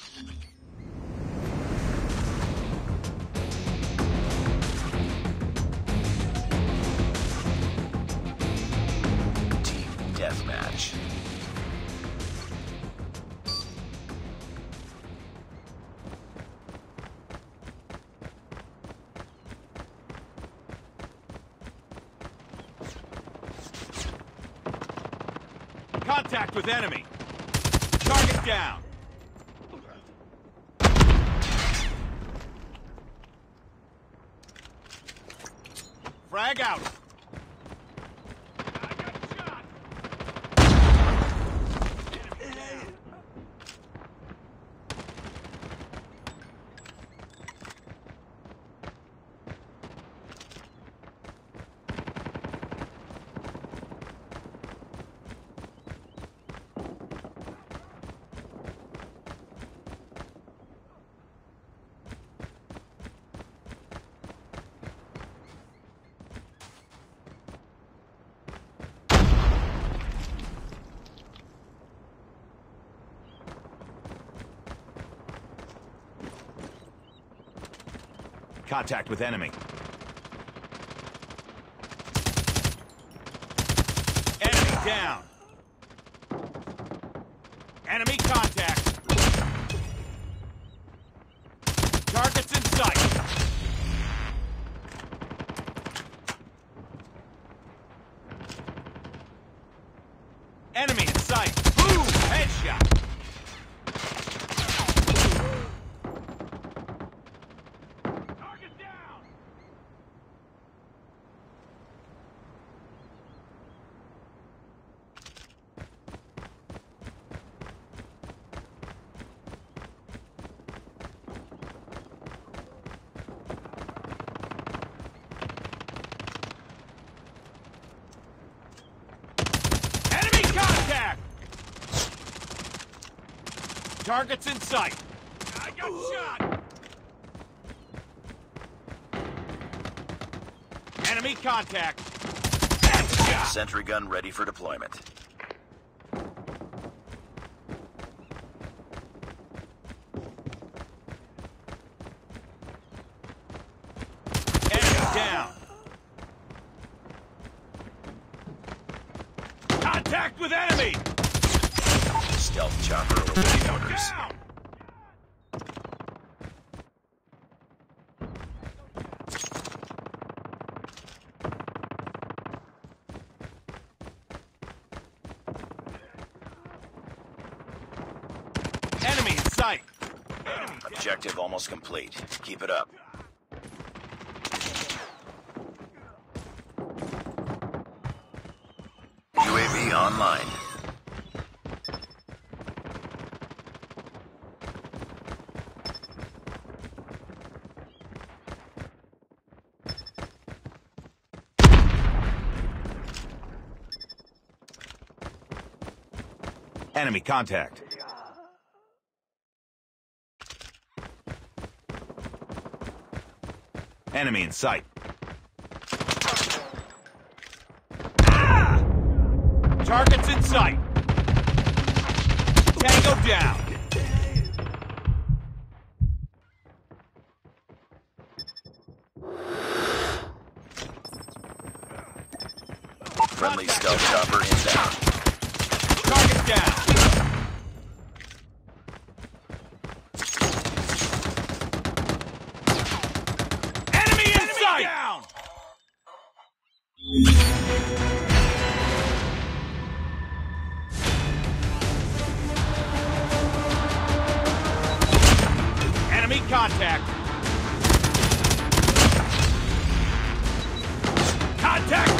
Team Deathmatch. Contact with enemy. Target down. Frag out. I got shot. Contact with enemy. Enemy down. Enemy contact. Targets in sight. Enemy in sight. Boom! Headshot. Targets in sight. I got shot. Enemy contact. Headshot. Sentry gun ready for deployment. Enemy down. Contact with enemy. Stealth chopper over headquarters. Enemy in sight. Objective almost complete. Keep it up. UAV online. Enemy contact. Enemy in sight. Targets in sight. Tango down. Friendly stealth chopper inbound. Target down. Enemy in sight. Down. Enemy contact. Contact